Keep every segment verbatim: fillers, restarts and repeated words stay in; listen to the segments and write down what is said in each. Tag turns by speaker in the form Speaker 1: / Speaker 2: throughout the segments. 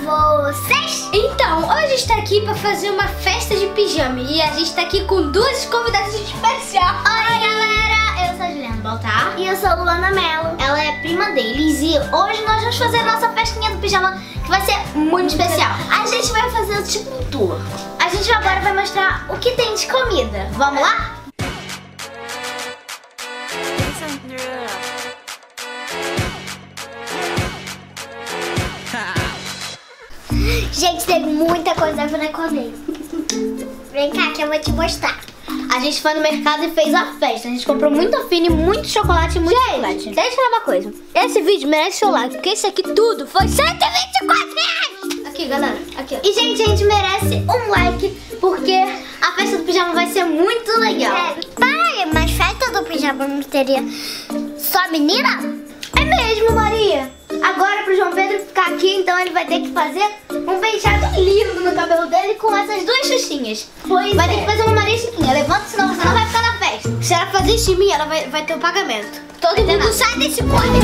Speaker 1: vocês?
Speaker 2: Então, hoje a gente tá aqui pra fazer uma festa de pijama e a gente tá aqui com duas convidadas especiais.
Speaker 1: Oi, galera! Eu sou a Juliana Baltar. E eu sou a Luana Mello. Ela é prima deles e hoje nós vamos fazer a nossa festinha do pijama, que vai ser muito especial. A gente vai fazer tipo um tour. A gente agora vai mostrar o que tem de comida. Vamos lá? Gente, tem muita coisa pra comer. Vem cá que eu vou te mostrar. A gente foi no mercado e fez a festa. A gente comprou muito fine, muito chocolate e muito
Speaker 2: Gente,
Speaker 1: chocolate.
Speaker 2: deixa eu falar uma coisa. Esse vídeo merece seu like, porque esse aqui tudo foi cento e vinte e quatro reais.
Speaker 1: Aqui, galera. Aqui, ó. E, gente, a gente merece um like, porque a festa do pijama vai ser muito legal. É. Pai, mas festa do pijama não teria só menina? É mesmo, Maria. Agora pro João Pedro ficar aqui, então ele vai ter que fazer um penteado lindo no cabelo dele com essas duas xuxinhas. Pois vai é. ter que fazer uma Maria Chiquinha. Levanta, senão você não vai ficar na festa.
Speaker 2: Se ela fazer isso em mim, ela vai, vai ter o pagamento. Todo mundo
Speaker 1: nada.
Speaker 2: sai desse quarto.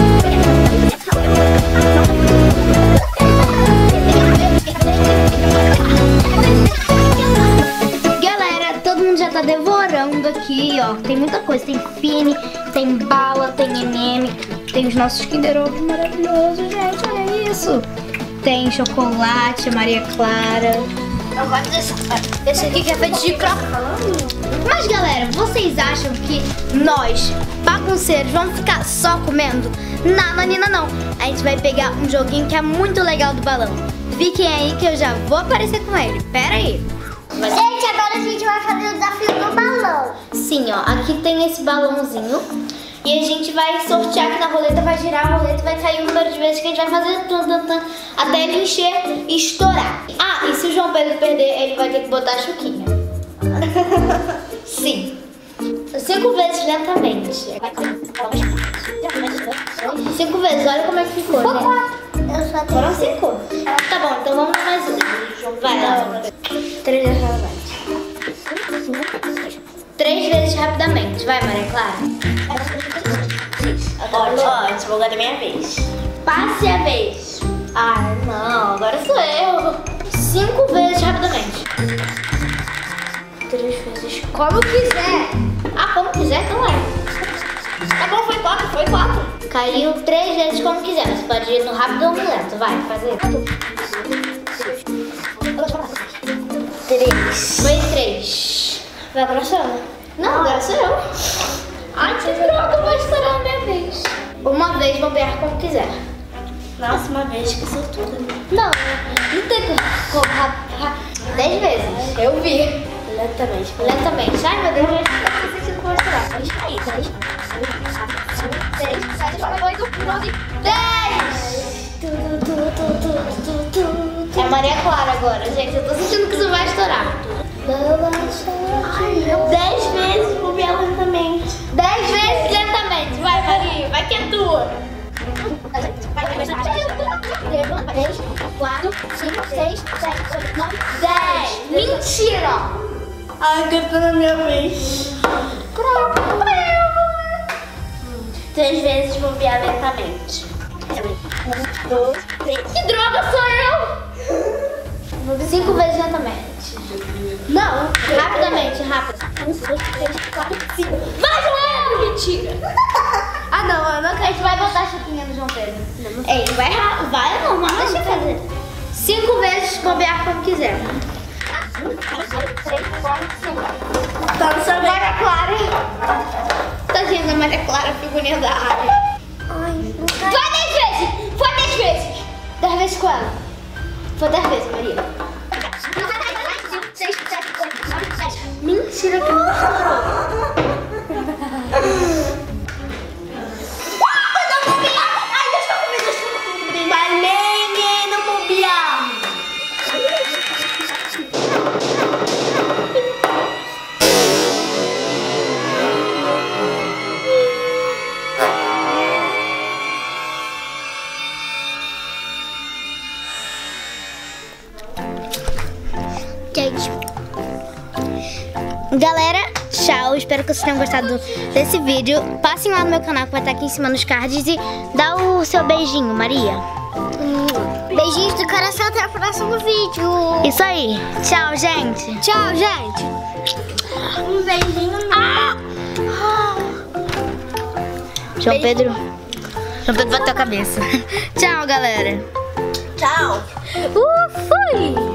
Speaker 1: Galera, todo mundo já tá devorando aqui, ó. Tem muita coisa. Tem fine, tem bala, tem M e M. Tem os nossos Kinder Ovo maravilhosos, gente, olha isso. Tem chocolate, Maria Clara.
Speaker 2: Eu gosto desse, desse aqui que é feito de croco.
Speaker 1: Mas, galera, vocês acham que nós, bagunceiros, vamos ficar só comendo? Não, Nanina, não. A gente vai pegar um joguinho que é muito legal do balão. Fiquem aí que eu já vou aparecer com ele. Pera aí.
Speaker 3: Gente, agora a gente vai fazer o desafio do balão.
Speaker 1: Sim, ó, aqui tem esse balãozinho. E a gente vai sortear aqui na roleta, vai girar a roleta e vai cair o número de vezes que a gente vai fazer tum, tum, tum, até ele encher e estourar. Ah, e se o João Pedro perder, ele vai ter que botar a chuquinha. Sim. Cinco vezes lentamente. Cinco vezes, olha como é que ficou,
Speaker 3: Foi
Speaker 1: né?
Speaker 3: quatro. Eu só tenho
Speaker 1: Foram cinco? Tá bom, então vamos mais um. Vai lá. Três vezes rapidamente. Três vezes rapidamente. Vai, Maria Clara.
Speaker 2: Ótimo, ótimo, agora é minha vez.
Speaker 1: Passe a vez. Ai, não, agora sou eu. Cinco vezes rapidamente. Três vezes.
Speaker 2: Como quiser.
Speaker 1: Ah, como quiser, então é.
Speaker 2: Tá bom, foi quatro, foi quatro.
Speaker 1: Caiu três vezes como quiser. Você pode ir no rápido ou no lento. Vai, fazer.
Speaker 3: três.
Speaker 1: Foi três. Vai agora sou eu. Não, agora sou eu. Ai, que droga, eu vou estourar a minha vez. Uma vez, vou ver como quiser.
Speaker 2: Nossa, uma vez que sou tudo.
Speaker 1: Não, não tem como. Dez vezes. Eu vi.
Speaker 2: Lentamente.
Speaker 1: Lentamente. Ai, meu Deus, eu não sei se eu vou estourar.
Speaker 2: Aí, três.
Speaker 1: Seis, sete, oito, nove, dez! É a Maria Clara agora, gente. Eu tô sentindo que isso vai estourar.
Speaker 2: Dez vezes vou ver lentamente.
Speaker 1: Dez vezes lentamente. Vai, Maria, vai que é tua.
Speaker 3: três, quatro, cinco, seis, sete, oito, nove,
Speaker 1: Dez. Mentira!
Speaker 2: Ai, que eu tô na minha vez. Três vezes vou ver lentamente. Um, dois, três.
Speaker 1: Que droga sou eu? Cinco vezes lentamente. Não, rapidamente, rápido.
Speaker 3: um, dois, três, quatro, cinco.
Speaker 1: Vai, João Pedro! Mentira! Ah, não, eu não quero. A gente vai botar a chuquinha no João Pedro. Ei, vai rápido. Vai, não, mas deixa eu fazer. Cinco vezes, bobear como quiser.
Speaker 3: um, dois, três, quatro, cinco.
Speaker 2: Tá no seu
Speaker 1: Maria Clara. Tadinha da Maria Clara, figurinha da área.
Speaker 3: Ai, não cai.
Speaker 1: Foi dez vezes! Foi dez vezes! Dez vezes com ela. Foi dez vezes, Maria.
Speaker 3: seis, sete, oito, nove, dez.
Speaker 1: Mentira que não estourou.
Speaker 2: Mas nem não bobear.
Speaker 1: Gente, galera, tchau. Espero que vocês tenham gostado desse vídeo. Passem lá no meu canal que vai estar aqui em cima nos cards e dá o seu beijinho, Maria. Beijinhos do coração, até o próximo vídeo.
Speaker 2: Isso aí. Tchau, gente.
Speaker 1: Tchau, gente. Um beijinho. Ah!
Speaker 2: João Pedro. João Pedro bateu a cabeça. Tchau, galera.
Speaker 3: Tchau.
Speaker 2: Uh, fui.